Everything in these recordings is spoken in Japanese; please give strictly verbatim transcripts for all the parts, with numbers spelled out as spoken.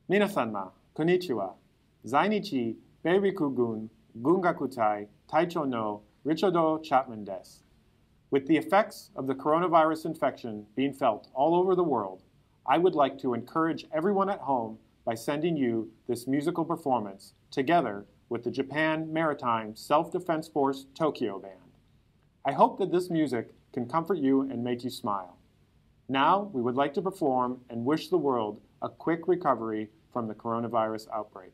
皆様、こんにちは。在日米陸軍軍楽隊隊長の Richard Chapman です。With the effects of the coronavirus infection being felt all over the world, I would like to encourage everyone at home by sending you this musical performance together with the Japan Maritime Self-Defense Force Tokyo Band. I hope that this music can comfort you and make you smile. Now, we would like to perform and wish the world a quick recovery from the coronavirus outbreak.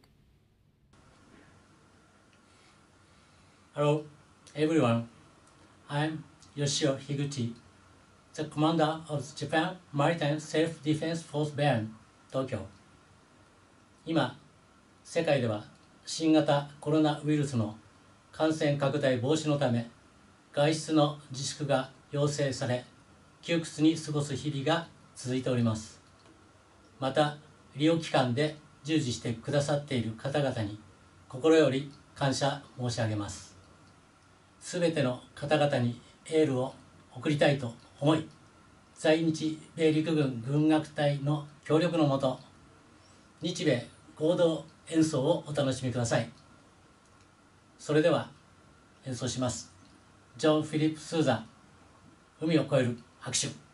Hello, everyone. I'm Yoshio Higuchi, the commander of the Japan Maritime Self-Defense Force Band, Tokyo. 今、世界では新型コロナウイルスの感染拡大防止のため、外出の自粛が要請され、窮屈に過ごす日々が続いております。また、医療機関で従事してくださっている方々に心より感謝申し上げます。すべての方々にエールを送りたいと思い、在日米陸軍軍楽隊の協力のもと、日米合同演奏をお楽しみください。それでは演奏します。ジョン・フィリップ・スーザン、海を越える拍手。